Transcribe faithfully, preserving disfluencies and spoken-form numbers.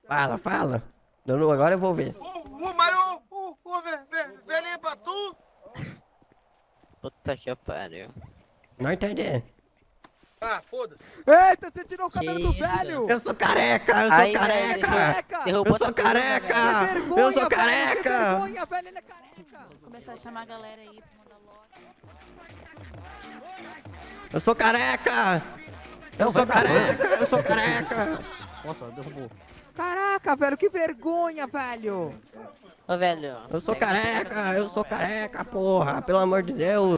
Fala, fala. Eu não- agora eu vou ver. O, o Mário, o, o ve- ve- velhinho pra tu? Puta que pariu. Não entendi. Ah, foda-se. Eita, você tirou o Que cabelo do isso? velho! Eu sou careca, eu sou Aí, velho, careca. Careca! derrubou Eu sou essa coluna, careca. velho. Que vergonha, Eu sou velho, que careca. vergonha, velho, ele é careca! Vou começar a chamar a galera aí pra mandar logo. Eu sou careca. Eu sou careca, eu sou careca. Nossa, derrubou. Caraca, velho, que vergonha, velho! Ô, velho. Eu sou pega essa careca, eu sou careca, porra. Pelo amor de Deus.